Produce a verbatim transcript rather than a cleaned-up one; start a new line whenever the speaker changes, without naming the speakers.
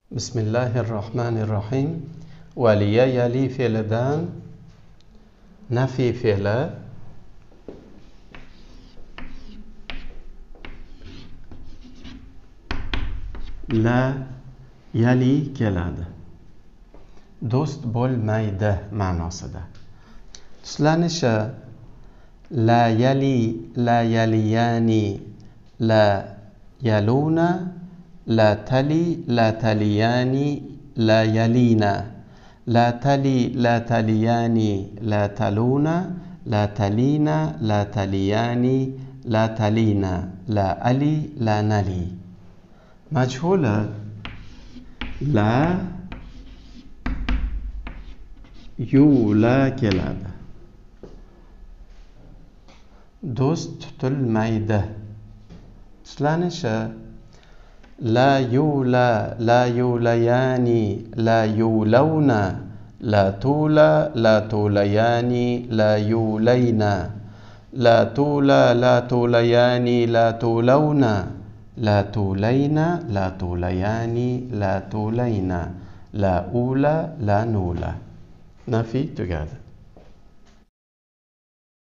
Bismillahirrohmanirrohim. Valiya yali fe'lidan nafi fe'li la yali keladi. Do'st bo'lmaydi ma'nosida. Tuslanishi la yali, la yaliyani, la yaluna, la tali, la taliyani, la yalina, la tali, la taliyani, la taluna, la talina, la taliyani, la talina, la ali, la nali. Majhula la yula keladi. Do'st tutilmaydi. Tuslanishi la yula, la yulayani, la yulawna, la tula, la tulayani, la yulayna, la tula, la tulayani, la tulawna, la tulayna, la tulayani, la tulayna, la ula, la nula. Nafi tugadi.